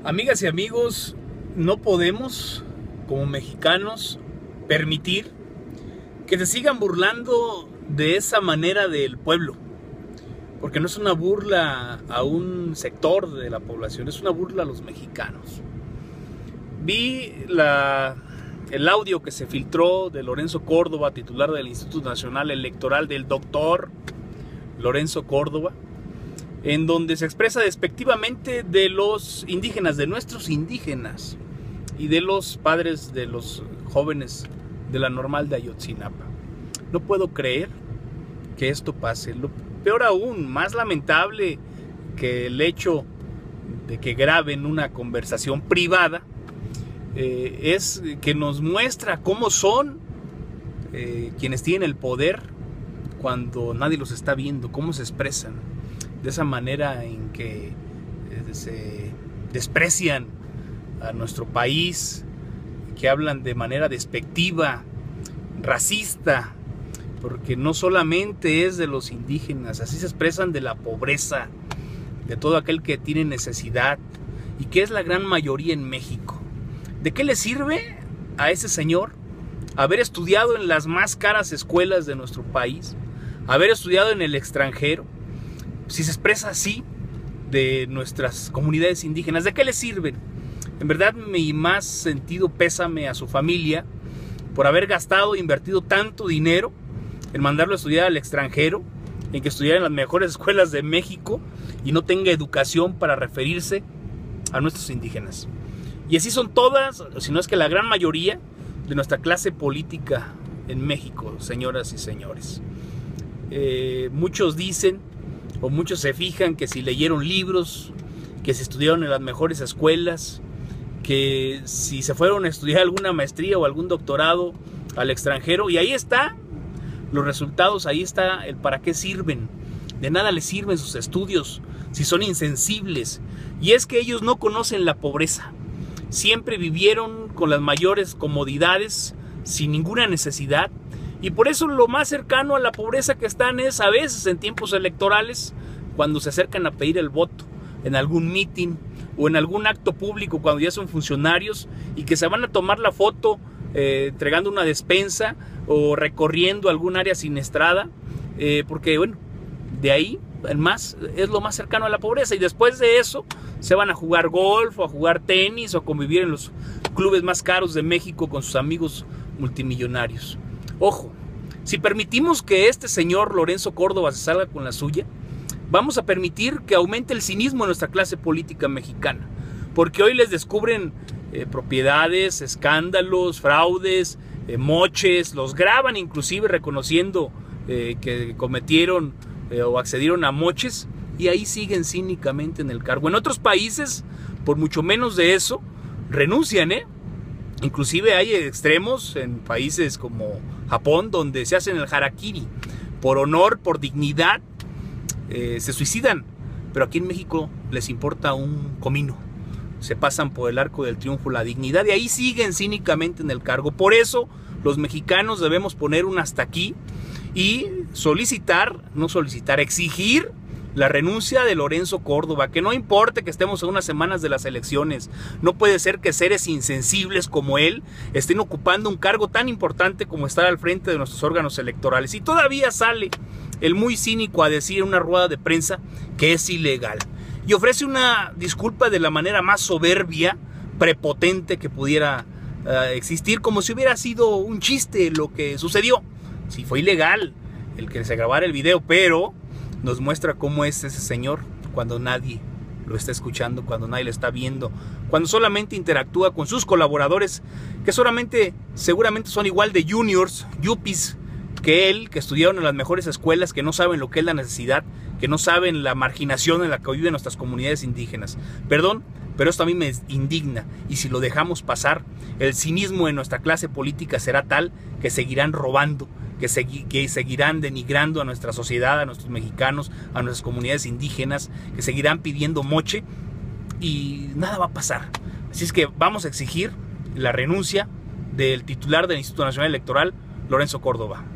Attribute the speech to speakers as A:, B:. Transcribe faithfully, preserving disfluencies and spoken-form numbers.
A: Amigas y amigos, no podemos, como mexicanos, permitir que se sigan burlando de esa manera del pueblo. Porque no es una burla a un sector de la población, es una burla a los mexicanos. Vi la, el audio que se filtró de Lorenzo Córdoba, titular del Instituto Nacional Electoral, del doctor Lorenzo Córdoba, en donde se expresa despectivamente de los indígenas, de nuestros indígenas y de los padres de los jóvenes de la Normal de Ayotzinapa. No puedo creer que esto pase. Lo peor aún, más lamentable que el hecho de que graben una conversación privada, eh, es que nos muestra cómo son eh, quienes tienen el poder cuando nadie los está viendo, cómo se expresan. De esa manera en que eh, se desprecian a nuestro país, que hablan de manera despectiva, racista, porque no solamente es de los indígenas, así se expresan de la pobreza, de todo aquel que tiene necesidad, y que es la gran mayoría en México. ¿De qué le sirve a ese señor haber estudiado en las más caras escuelas de nuestro país, haber estudiado en el extranjero, si se expresa así de nuestras comunidades indígenas? ¿De qué le sirven? En verdad, mi más sentido pésame a su familia por haber gastado e invertido tanto dinero en mandarlo a estudiar al extranjero, en que estudiara en las mejores escuelas de México y no tenga educación para referirse a nuestros indígenas. Y así son todas, si no es que la gran mayoría de nuestra clase política en México, señoras y señores. Eh, muchos dicen, o muchos se fijan, que si leyeron libros, que si estudiaron en las mejores escuelas, que si se fueron a estudiar alguna maestría o algún doctorado al extranjero, y ahí está los resultados, ahí está el para qué sirven. De nada les sirven sus estudios si son insensibles. Y es que ellos no conocen la pobreza, siempre vivieron con las mayores comodidades, sin ninguna necesidad. Y por eso lo más cercano a la pobreza que están es a veces en tiempos electorales, cuando se acercan a pedir el voto, en algún mitin o en algún acto público, cuando ya son funcionarios y que se van a tomar la foto eh, entregando una despensa o recorriendo algún área siniestrada, eh, porque bueno, de ahí en más es lo más cercano a la pobreza. Y después de eso se van a jugar golf o a jugar tenis o a convivir en los clubes más caros de México con sus amigos multimillonarios. Ojo, si permitimos que este señor Lorenzo Córdoba se salga con la suya, vamos a permitir que aumente el cinismo en nuestra clase política mexicana, porque hoy les descubren eh, propiedades, escándalos, fraudes, eh, moches, los graban inclusive reconociendo eh, que cometieron eh, o accedieron a moches, y ahí siguen cínicamente en el cargo. En otros países, por mucho menos de eso, renuncian, ¿eh? Inclusive hay extremos en países como Japón, donde se hacen el harakiri, por honor, por dignidad, eh, se suicidan. Pero aquí en México les importa un comino, se pasan por el arco del triunfo la dignidad, y ahí siguen cínicamente en el cargo. Por eso los mexicanos debemos poner un hasta aquí y solicitar, no solicitar, exigir la renuncia de Lorenzo Córdoba. Que no importe que estemos a unas semanas de las elecciones, no puede ser que seres insensibles como él estén ocupando un cargo tan importante como estar al frente de nuestros órganos electorales. Y todavía sale el muy cínico a decir en una rueda de prensa que es ilegal, y ofrece una disculpa de la manera más soberbia, prepotente que pudiera uh, existir, como si hubiera sido un chiste lo que sucedió. Sí, fue ilegal el que se grabara el video, pero nos muestra cómo es ese señor cuando nadie lo está escuchando, cuando nadie lo está viendo, cuando solamente interactúa con sus colaboradores, que solamente, seguramente son igual de juniors, yuppies que él, que estudiaron en las mejores escuelas, que no saben lo que es la necesidad, que no saben la marginación en la que viven nuestras comunidades indígenas. Perdón, pero esto a mí me indigna, y si lo dejamos pasar, el cinismo en nuestra clase política será tal que seguirán robando, que, segui que seguirán denigrando a nuestra sociedad, a nuestros mexicanos, a nuestras comunidades indígenas, que seguirán pidiendo moche, y nada va a pasar. Así es que vamos a exigir la renuncia del titular del Instituto Nacional Electoral, Lorenzo Córdoba.